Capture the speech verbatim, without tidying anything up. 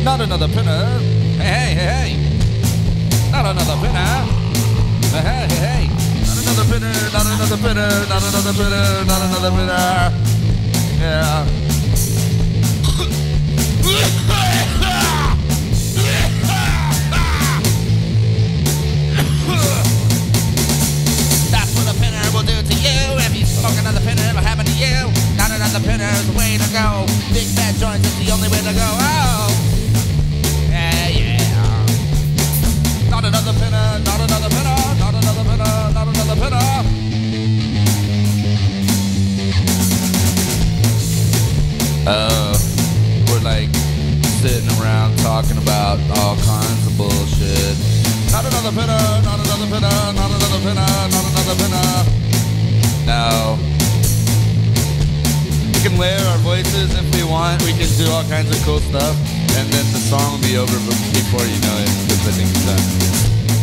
Not another pinner. Hey, hey, hey, hey. Not another pinner. Hey, hey, hey, hey. Not another pinner. Not another pinner. Not another pinner. Not another pinner. Yeah. That's what a pinner will do to you. If you smoke another pinner, it'll happen to you. Not another pinner is the way to go. Big fat joints is the only way to go. Oh. Yeah, yeah. Not another pinner, not another pinner, not another pinner, not another pinner. Uh, we're like sitting around talking about all kinds of bullshit. Not another pinner, not another pinner, not another pinner, not another pinner. No. We can layer our voices if we want. We can do all kinds of cool stuff. And then the song will be over before you know it, because I think it's done.